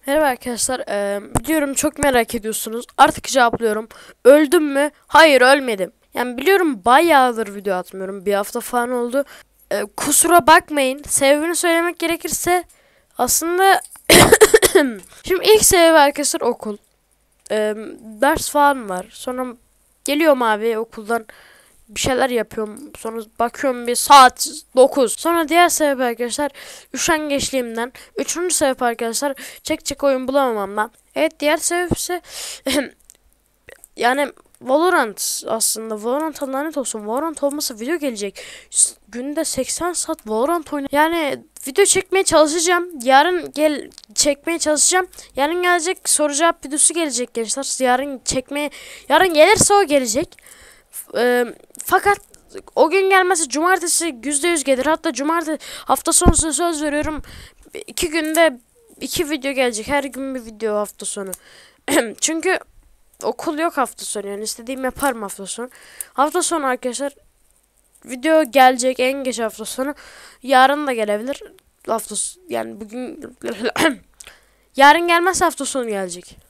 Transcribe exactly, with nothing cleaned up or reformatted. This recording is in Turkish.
Merhaba arkadaşlar. Ee, biliyorum çok merak ediyorsunuz. Artık cevaplıyorum. Öldüm mü? Hayır, ölmedim. Yani biliyorum bayağıdır video atmıyorum. Bir hafta falan oldu. Ee, kusura bakmayın. Sebebini söylemek gerekirse aslında şimdi ilk sebebi arkadaşlar okul. Ee, ders falan var. Sonra geliyorum abi okuldan bir şeyler yapıyorum. Sonra bakıyorum bir saat dokuz. Sonra diğer sebep arkadaşlar üşengeçliğimden. Üçüncü sebep arkadaşlar çek çek oyun bulamamamdan. Evet, diğer sebep ise yani Valorant aslında. Valorant'a lanet olsun. Valorant olmasa video gelecek. Günde seksen saat Valorant oyna. Yani video çekmeye çalışacağım. Yarın gel çekmeye çalışacağım. Yarın gelecek soru cevap videosu gelecek gençler. Yarın çekmeye yarın gelirse o gelecek. Ee, fakat o gün gelmezse cumartesi yüzde yüz gelir. Hatta cumartesi hafta sonu size söz veriyorum. iki günde iki video gelecek. Her gün bir video hafta sonu. Çünkü okul yok hafta sonu. Yani istediğim yaparım hafta sonu. Hafta sonu arkadaşlar video gelecek en geç hafta sonu. Yarın da gelebilir. Hafta yani bugün yarın gelmezse hafta sonu gelecek.